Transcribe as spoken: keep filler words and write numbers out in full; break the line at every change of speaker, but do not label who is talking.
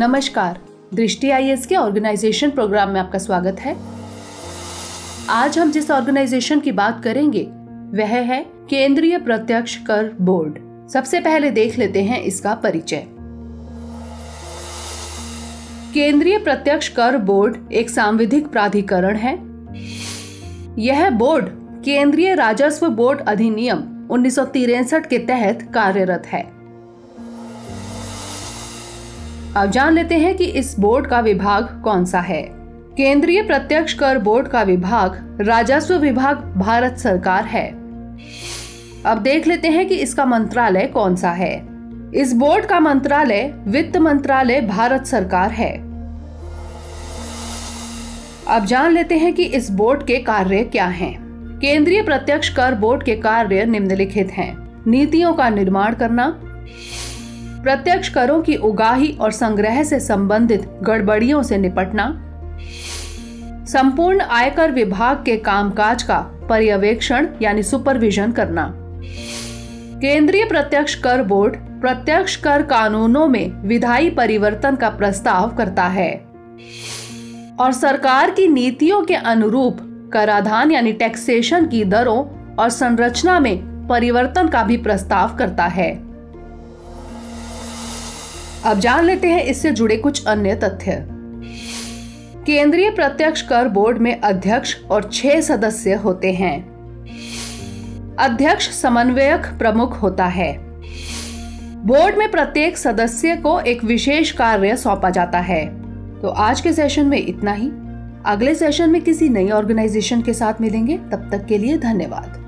नमस्कार, Drishti I A S के organisation programme में आपका स्वागत है। आज हम जिस ऑर्गेनाइजेशन की बात करेंगे वह है केंद्रीय प्रत्यक्ष कर बोर्ड। सबसे पहले देख लेते हैं इसका परिचय। केंद्रीय प्रत्यक्ष कर बोर्ड एक सांविधिक प्राधिकरण है। यह बोर्ड केंद्रीय राजस्व बोर्ड अधिनियम उन्नीस सौ तिरसठ के तहत कार्यरत है। अब जान लेते हैं कि इस बोर्ड का विभाग कौन सा है। केंद्रीय प्रत्यक्ष कर बोर्ड का विभाग राजस्व विभाग भारत सरकार है। अब देख लेते हैं कि इसका मंत्रालय कौन सा है। इस बोर्ड का मंत्रालय वित्त मंत्रालय भारत सरकार है। अब जान लेते हैं कि इस बोर्ड के कार्य क्या हैं। केंद्रीय प्रत्यक्ष कर बोर्ड के कार्य निम्नलिखित हैं। नीतियों का निर्माण करना, प्रत्यक्ष करों की उगाही और संग्रह से संबंधित गड़बड़ियों से निपटना, संपूर्ण आयकर विभाग के कामकाज का पर्यवेक्षण यानी सुपरविजन करना। केंद्रीय प्रत्यक्ष कर बोर्ड प्रत्यक्ष कर कानूनों में विधायी परिवर्तन का प्रस्ताव करता है और सरकार की नीतियों के अनुरूप कराधान यानी टैक्सेशन की दरों और संरचना में परिवर्तन का भी प्रस्ताव करता है। अब जान लेते हैं इससे जुड़े कुछ अन्य तथ्य। केंद्रीय प्रत्यक्ष कर बोर्ड में अध्यक्ष और छह सदस्य होते हैं। अध्यक्ष समन्वयक प्रमुख होता है। बोर्ड में प्रत्येक सदस्य को एक विशेष कार्य सौंपा जाता है। तो आज के सेशन में इतना ही। अगले सेशन में किसी नई ऑर्गेनाइजेशन के साथ मिलेंगे। तब तक के लिए धन्यवाद।